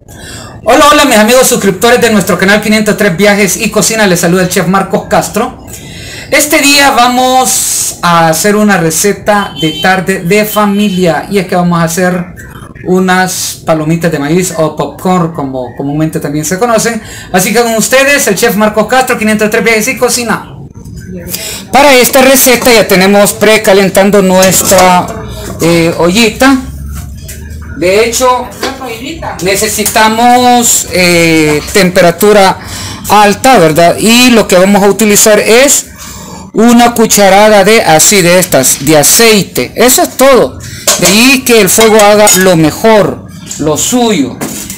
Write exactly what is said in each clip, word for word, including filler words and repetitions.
Hola, hola mis amigos suscriptores de nuestro canal quinientos tres Viajes y Cocina, les saluda el chef Marcos Castro. Este día vamos a hacer una receta de tarde de familia, y es que vamos a hacer unas palomitas de maíz o popcorn, como comúnmente también se conocen. Así que con ustedes el chef Marcos Castro, quinientos tres Viajes y Cocina. Para esta receta ya tenemos precalentando nuestra eh, ollita. De hecho, necesitamos eh, temperatura alta, ¿verdad? Y lo que vamos a utilizar es una cucharada de así de estas, de aceite. Eso es todo. De ahí que el fuego haga lo mejor, lo suyo.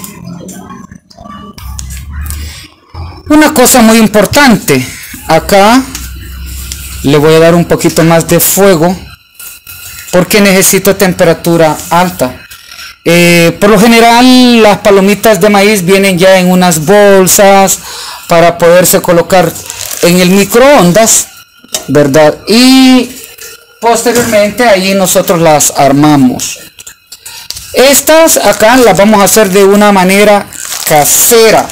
Una cosa muy importante, acá le voy a dar un poquito más de fuego porque necesito temperatura alta. Eh, por lo general las palomitas de maíz vienen ya en unas bolsas para poderse colocar en el microondas, ¿verdad? Y posteriormente allí nosotros las armamos. Estas acá las vamos a hacer de una manera casera,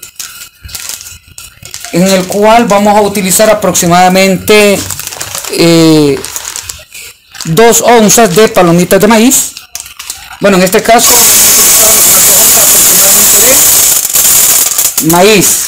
en el cual vamos a utilizar aproximadamente eh, dos onzas de palomitas de maíz. Bueno, en este caso de maíz,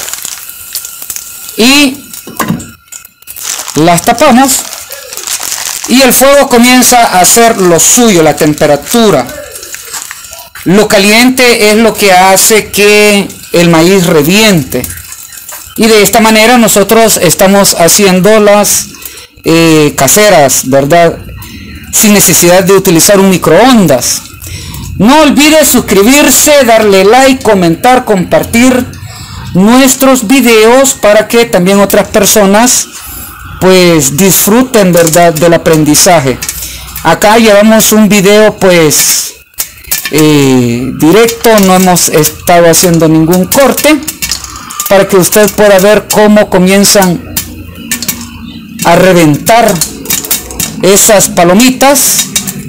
y las tapamos y el fuego comienza a hacer lo suyo, la temperatura. Lo caliente es lo que hace que el maíz reviente, y de esta manera nosotros estamos haciendo las eh, caseras, ¿verdad? Sin necesidad de utilizar un microondas. No olvides suscribirse, darle like, comentar, compartir nuestros videos para que también otras personas pues disfruten, ¿verdad?, del aprendizaje. Acá llevamos un video pues eh, directo, no hemos estado haciendo ningún corte, para que usted pueda ver cómo comienzan a reventar esas palomitas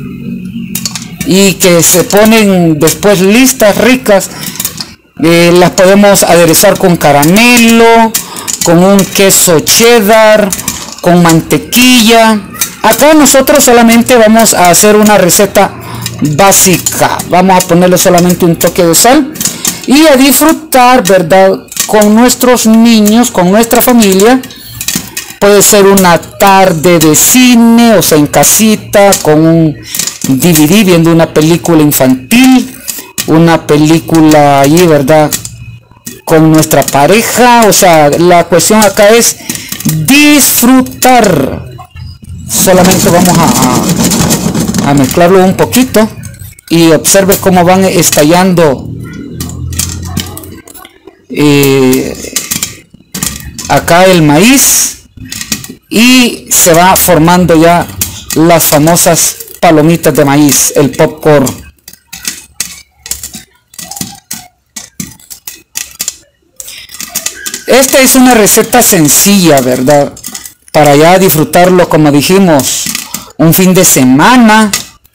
y que se ponen después listas, ricas. Eh, las podemos aderezar con caramelo, con un queso cheddar, con mantequilla. Acá nosotros solamente vamos a hacer una receta básica, vamos a ponerle solamente un toque de sal y a disfrutar, ¿verdad?, con nuestros niños, con nuestra familia. Puede ser una tarde de cine, o sea, en casita, con un D V D, viendo una película infantil, una película allí, ¿verdad?, con nuestra pareja. O sea, la cuestión acá es disfrutar. Solamente vamos a, a, a mezclarlo un poquito y observe cómo van estallando eh, acá el maíz. Y se va formando ya las famosas palomitas de maíz, el popcorn. Esta es una receta sencilla, ¿verdad?, para ya disfrutarlo, como dijimos, un fin de semana.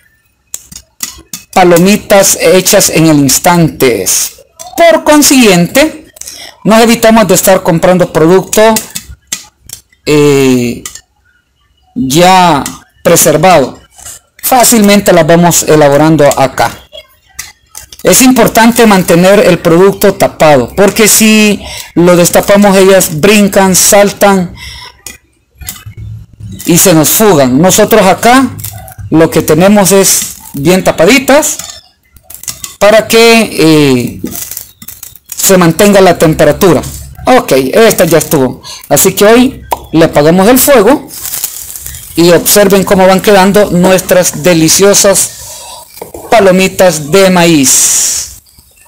Palomitas hechas en el instante. Por consiguiente, nos evitamos de estar comprando producto Eh, ya preservado. Fácilmente las vamos elaborando acá. Es importante mantener el producto tapado, porque si lo destapamos ellas brincan, saltan y se nos fugan. Nosotros acá lo que tenemos es bien tapaditas para que eh, se mantenga la temperatura. Ok, esta ya estuvo. Así que hoy le apagamos el fuego y observen cómo van quedando nuestras deliciosas palomitas de maíz.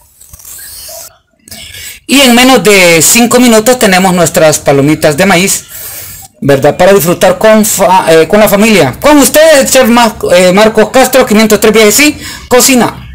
Y en menos de cinco minutos tenemos nuestras palomitas de maíz, ¿verdad?, para disfrutar con, fa eh, con la familia. Con ustedes, el chef Mar eh, Marcos Castro, quinientos tres Viajes y Cocina.